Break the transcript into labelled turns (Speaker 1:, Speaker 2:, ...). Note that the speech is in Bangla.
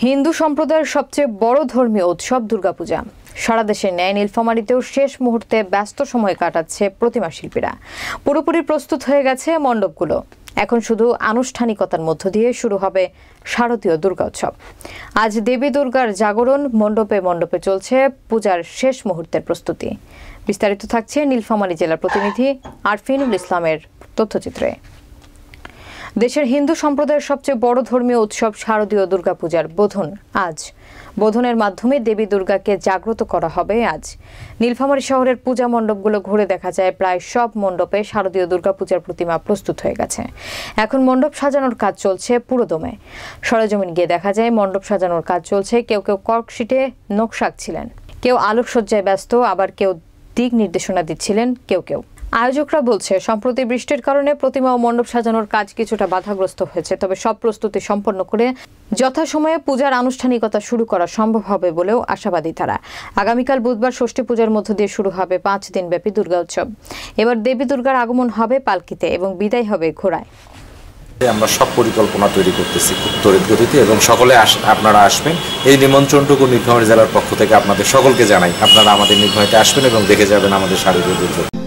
Speaker 1: হিন্দু সম্প্রদায়ের সবচেয়ে বড় ধর্মীয় উৎসব দুর্গাপূজা। সারা দেশের ন্যায় নীলফামারীতেও শেষ মুহূর্তে ব্যস্ত সময় কাটাচ্ছে প্রতিমা শিল্পীরা। পুরোপুরি প্রস্তুত হয়ে গেছে মণ্ডপগুলো। এখন শুধু আনুষ্ঠানিকতার মধ্য দিয়ে শুরু হবে শারদীয় দুর্গা উৎসব। আজ দেবী দুর্গার জাগরণ, মণ্ডপে মণ্ডপে চলছে পূজার শেষ মুহূর্তের প্রস্তুতি। বিস্তারিত থাকছে নীলফামারী জেলার প্রতিনিধি আরফিনুল ইসলামের তথ্যচিত্রে। দেশের হিন্দু সম্প্রদায়ের সবচেয়ে বড় ধর্মীয় উৎসব শারদীয় দুর্গাপূজার বোধন আজ। বোধনের মাধ্যমে দেবী দুর্গাকে জাগ্রত করা হবে আজ। নীলফামারী শহরের পূজা মণ্ডপগুলো ঘুরে দেখা যায় প্রায় সব মণ্ডপে শারদীয় দুর্গাপূজার প্রতিমা প্রস্তুত হয়ে গেছে। এখন মণ্ডপ সাজানোর কাজ চলছে পুরোদমে। সরেজমিন গিয়ে দেখা যায় মণ্ডপ সাজানোর কাজ চলছে। কেউ কেউ কর্কশিটে নকশা আঁকছিলেন, কেউ আলোকসজ্জায় ব্যস্ত, আবার কেউ দিক নির্দেশনা দিচ্ছিলেন। কেউ আয়োজকরা বলছে সম্প্রতি বৃষ্টির কারণে প্রতিমা ও মণ্ডপ সাজানোর কাজ কিছুটা বাধাগ্রস্ত হয়েছে, তবে সব প্রস্তুতি সম্পন্ন করে যথাসময়ে পূজার আনুষ্ঠানিকতা শুরু করা সম্ভব হবে বলেও আশাবাদী তারা। আগামীকাল বুধবার ষষ্ঠী পূজার মধ্য দিয়ে শুরু হবে 5 দিনব্যাপী দুর্গা উৎসব। এবার দেবী দুর্গার আগমন হবে পালকিতে এবং বিদায় হবে ঘোড়ায়।
Speaker 2: আমরা সব পরিকল্পনা তৈরি করতেছি খুব তড়িৎ গতিতে, এবং সকলে আপনারা আসবেন। এই নিমন্ত্রণটুকু নীলফামারী জেলার পক্ষ থেকে আপনাদের সকলকে জানাই। আপনারা আমাদের নীলফামারীতে আসবেন এবং দেখে যাবেন আমাদের শারদীয় দুর্গা।